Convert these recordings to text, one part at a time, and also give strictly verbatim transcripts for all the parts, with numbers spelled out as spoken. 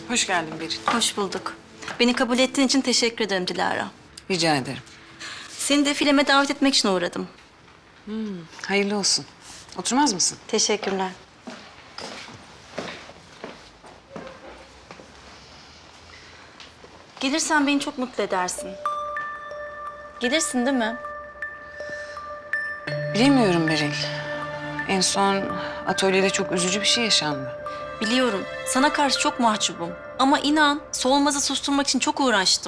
Hoş geldin Beril. Hoş bulduk. Beni kabul ettiğin için teşekkür ederim Dilara. Rica ederim. Seni defileme davet etmek için uğradım. Hmm, hayırlı olsun. Oturmaz mısın? Teşekkürler. Gelirsen beni çok mutlu edersin. Gelirsin değil mi? Bilemiyorum Beril. En son atölyede çok üzücü bir şey yaşandı. Biliyorum. Sana karşı çok mahcubum. Ama inan, Solmaz'ı susturmak için çok uğraştım.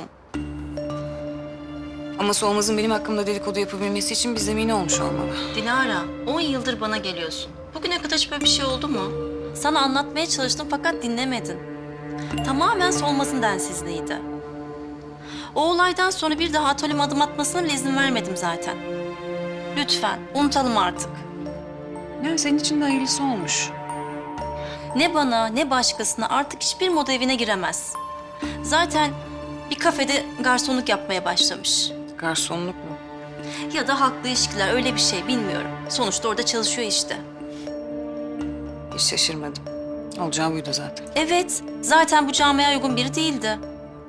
Ama Solmaz'ın benim hakkımda dedikodu yapabilmesi için bir zemini olmuş olmalı. Dilara, on yıldır bana geliyorsun. Bugüne kadar hiç böyle bir şey oldu mu? Sana anlatmaya çalıştım fakat dinlemedin. Tamamen Solmaz'ın densizliğiydi. O olaydan sonra bir daha atölyeme adım atmasına bile izin vermedim zaten. Lütfen, unutalım artık. Yani senin için de hayırlısı olmuş. Ne bana ne başkasına artık hiçbir moda evine giremez. Zaten bir kafede garsonluk yapmaya başlamış. Garsonluk mu? Ya da halkla ilişkiler, öyle bir şey bilmiyorum. Sonuçta orada çalışıyor işte. Hiç şaşırmadım. Olacağı buydu zaten. Evet, zaten bu camiaya uygun biri değildi.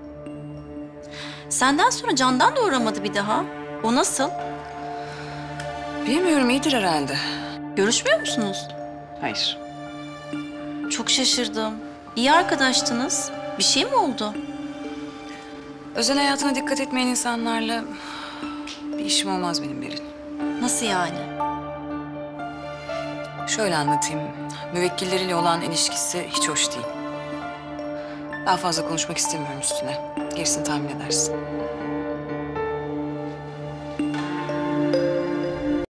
Senden sonra Candan da uğramadı bir daha. O nasıl? Bilmiyorum, iyidir herhalde. Görüşmüyor musunuz? Hayır. Çok şaşırdım. İyi arkadaştınız. Bir şey mi oldu? Özel hayatına dikkat etmeyen insanlarla bir işim olmaz benim Beril. Nasıl yani? Şöyle anlatayım. Müvekkilleriyle olan ilişkisi hiç hoş değil. Daha fazla konuşmak istemiyorum üstüne. Gerisini tahmin edersin.